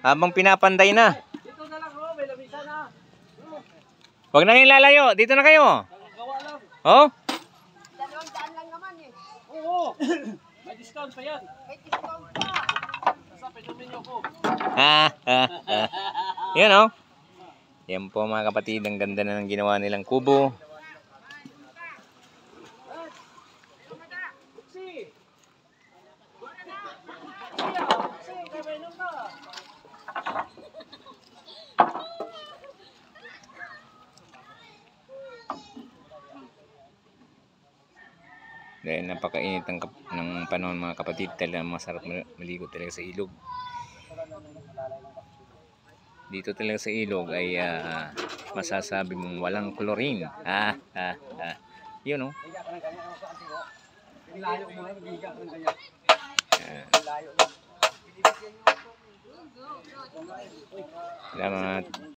Habang pinapanday na. Dito na lang, oh, may lamisa na. Huwag na kayong lalayo. Dito na kayo. Gawa lang. Oh? 200 lang naman eh. Oo. May discount pa yan. May discount pa. Basta pinumin niyo ko. Yan oh. Yan po mga kapatid. Ang ganda na ng ginawa nilang kubo. Dahil napakainit ng panahon mga kapatid, talaga masarap maligo talaga sa ilog. Dito talaga sa ilog ay masasabi mong walang chlorine. Yun oh. Salamat.